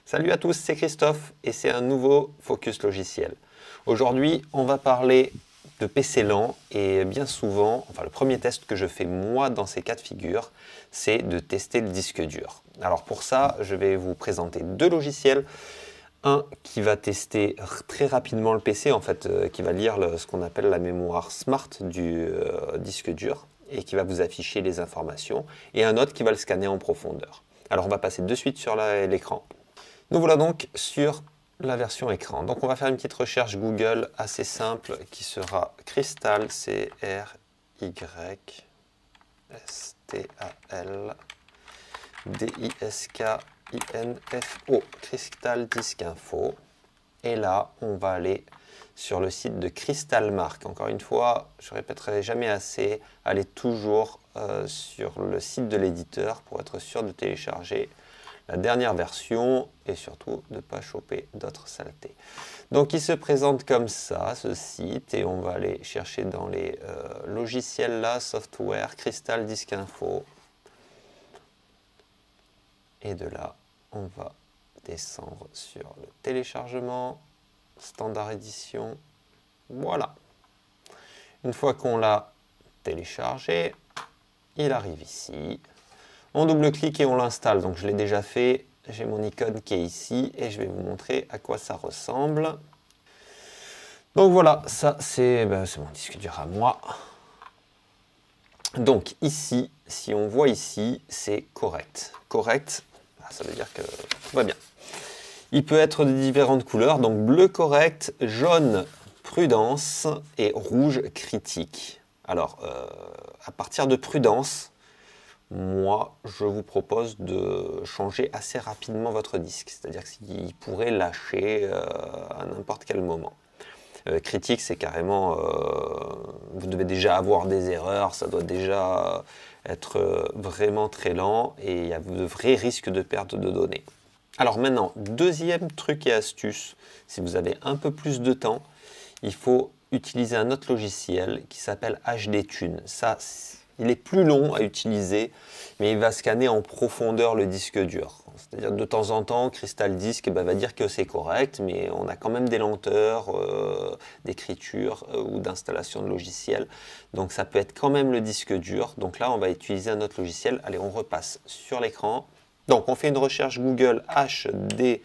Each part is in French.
Salut à tous, c'est Christophe et c'est un nouveau Focus Logiciel. Aujourd'hui, on va parler de PC lent et bien souvent, le premier test que je fais moi dans ces cas de figure, c'est de tester le disque dur. Alors pour ça, je vais vous présenter deux logiciels. Un qui va tester très rapidement le PC, qui va lire ce qu'on appelle la mémoire smart du disque dur et qui va vous afficher les informations, et un autre qui va le scanner en profondeur. Alors on va passer de suite sur l'écran. Nous voilà donc sur la version écran. Donc on va faire une petite recherche Google assez simple qui sera Crystal, C-R-Y-S-T-A-L D-I-S-K-I-N-F-O, Crystal Disk Info. Et là, on va aller sur le site de Crystalmark. Encore une fois, je ne répéterai jamais assez, allez toujours sur le site de l'éditeur pour être sûr de télécharger la dernière version et surtout de ne pas choper d'autres saletés. Donc il se présente comme ça, ce site, et on va aller chercher dans les logiciels là, software, Crystal Disk Info. Et de là, on va descendre sur le téléchargement, standard édition, voilà. Une fois qu'on l'a téléchargé, il arrive ici. On double-clique et on l'installe. Donc je l'ai déjà fait, j'ai mon icône qui est ici et je vais vous montrer à quoi ça ressemble. Donc voilà, ça c'est mon disque dur à moi. Donc ici, si on voit ici, c'est correct. Correct, ça veut dire que tout va bien. Il peut être de différentes couleurs, donc bleu correct, jaune prudence et rouge critique. Alors, à partir de prudence, moi, je vous propose de changer assez rapidement votre disque, c'est-à-dire qu'il pourrait lâcher à n'importe quel moment. Critique, c'est carrément, vous devez déjà avoir des erreurs, ça doit déjà être vraiment très lent et il y a de vrais risques de perte de données. Alors maintenant, deuxième truc et astuce, si vous avez un peu plus de temps, il faut utiliser un autre logiciel qui s'appelle HDTune. Ça, il est plus long à utiliser, mais il va scanner en profondeur le disque dur. C'est-à-dire de temps en temps, Crystal Disk va dire que c'est correct, mais on a quand même des lenteurs d'écriture ou d'installation de logiciel. Donc ça peut être quand même le disque dur. Donc là, on va utiliser un autre logiciel. Allez, on repasse sur l'écran. Donc on fait une recherche Google HDTUNE.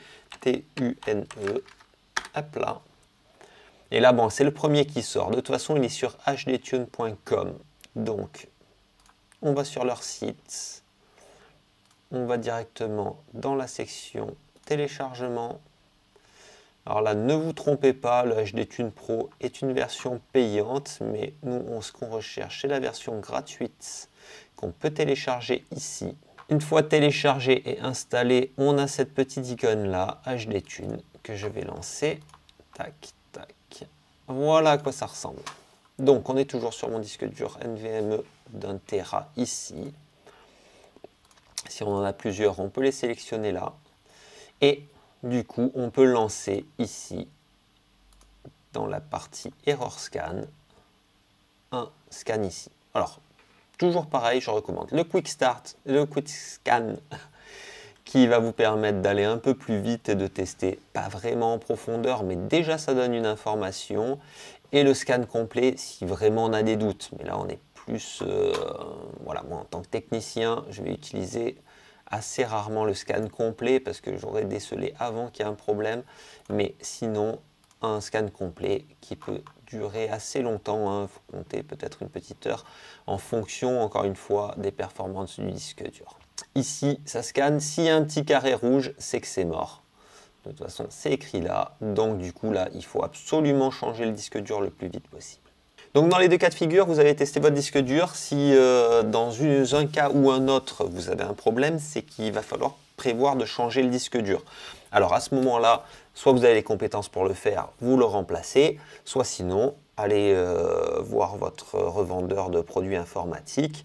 Hop là. Et là, bon, c'est le premier qui sort. De toute façon, il est sur hdtune.com. Donc, on va sur leur site. On va directement dans la section téléchargement. Alors là, ne vous trompez pas, le HDTune Pro est une version payante, mais nous, ce qu'on recherche, c'est la version gratuite qu'on peut télécharger ici. Une fois téléchargé et installé, on a cette petite icône là, HDTune, que je vais lancer. Tac, tac. Voilà à quoi ça ressemble. Donc, on est toujours sur mon disque dur NVMe d'1 Tera ici. Si on en a plusieurs, on peut les sélectionner là. Et du coup, on peut lancer ici, dans la partie Error Scan, un scan ici. Alors, toujours pareil, je recommande le Quick Start, le Quick Scan, qui va vous permettre d'aller un peu plus vite et de tester, pas vraiment en profondeur, mais déjà ça donne une information. Et le scan complet, si vraiment on a des doutes. Mais là, on est plus... voilà, moi, en tant que technicien, je vais utiliser assez rarement le scan complet parce que j'aurais décelé avant qu'il y ait un problème. Mais sinon, un scan complet qui peut durer assez longtemps. Il faut compter peut-être une petite heure en fonction, encore une fois, des performances du disque dur. Ici, ça scanne. S'il y a un petit carré rouge, c'est que c'est mort. De toute façon, c'est écrit là. Donc, du coup, là, il faut absolument changer le disque dur le plus vite possible. Donc, dans les deux cas de figure, vous allez tester votre disque dur. Si dans un cas ou un autre, vous avez un problème, c'est qu'il va falloir prévoir de changer le disque dur. Alors, à ce moment-là, soit vous avez les compétences pour le faire, vous le remplacez, soit sinon, allez voir votre revendeur de produits informatiques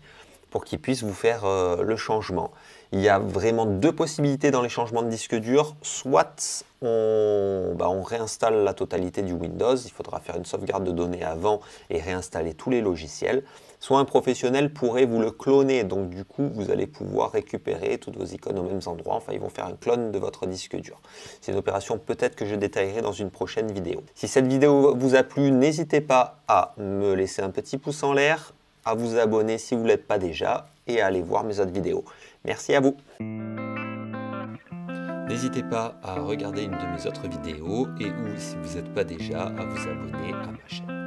pour qu'il puisse vous faire le changement. Il y a vraiment deux possibilités dans les changements de disque dur. Soit on réinstalle la totalité du Windows, il faudra faire une sauvegarde de données avant et réinstaller tous les logiciels. Soit un professionnel pourrait vous le cloner, donc du coup vous allez pouvoir récupérer toutes vos icônes aux mêmes endroits, enfin ils vont faire un clone de votre disque dur. C'est une opération peut-être que je détaillerai dans une prochaine vidéo. Si cette vidéo vous a plu, n'hésitez pas à me laisser un petit pouce en l'air, à vous abonner si vous ne l'êtes pas déjà et à aller voir mes autres vidéos. Merci à vous. N'hésitez pas à regarder une de mes autres vidéos et ou si vous n'êtes pas déjà à vous abonner à ma chaîne.